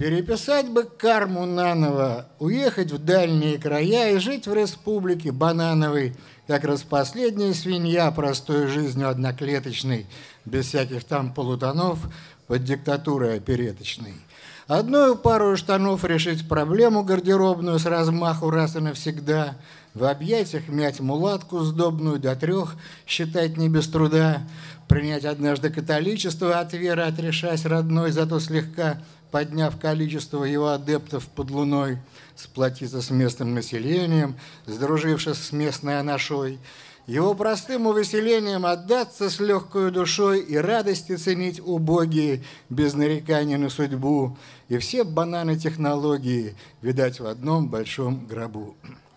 Переписать бы карму наново, уехать в дальние края и жить в республике банановой, как распоследняя свинья простой жизнью одноклеточной, без всяких там полутонов под диктатурой опереточной. Одною пару штанов решить проблему гардеробную с размаху раз и навсегда, в объятиях мять мулатку сдобную до 3 считать не без труда, принять однажды католичество от веры, отрешась родной, зато слегка подняв количество его адептов под луной, сплотиться с местным населением, сдружившись с местной анашой, его простым увеселением отдаться с легкой душой и радости ценить убогие, без нареканий на судьбу, и все бананы технологии видать в одном большом гробу.